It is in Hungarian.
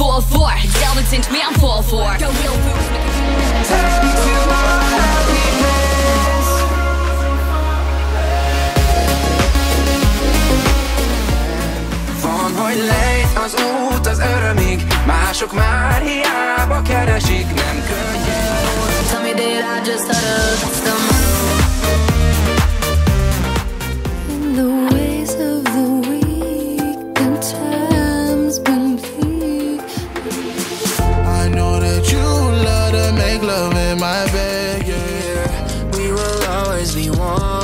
fall for. Zelfs into me, I'm fall for. Go real food. Take me to our happiness. Van, hogy lejt az út az örömig, mások már hiába keresik, nem könnyű. Tell me did I just utter the In the ways of the weak and times bleak, I know that you love to make love in my bed, yeah. We will always be one.